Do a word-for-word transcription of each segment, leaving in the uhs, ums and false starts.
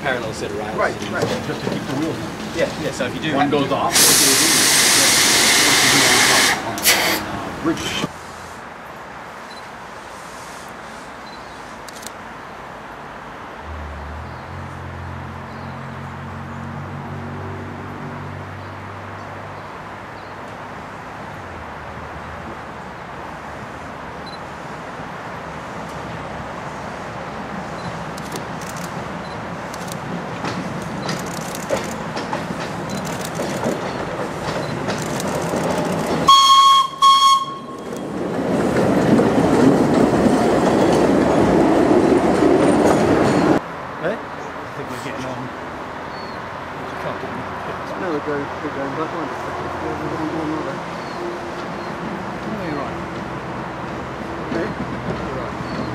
parallel set of rails. Right, right. Just to keep the wheels on. Yeah, yeah. So if you do one goes off, bridge. No, they're going, they're going back one. No, you're right. Okay? You're right.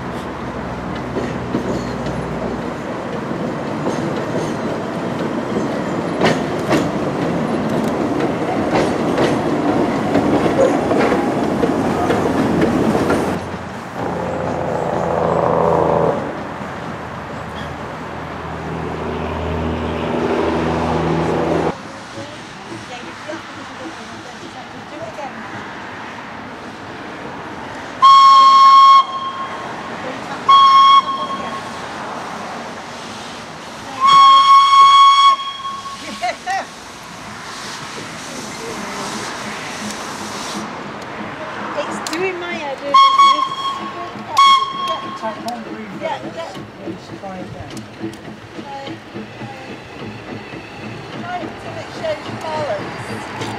It's doing my head in. Tap on the green Yeah, button. yeah. Let's try again. Try it till it shows balance.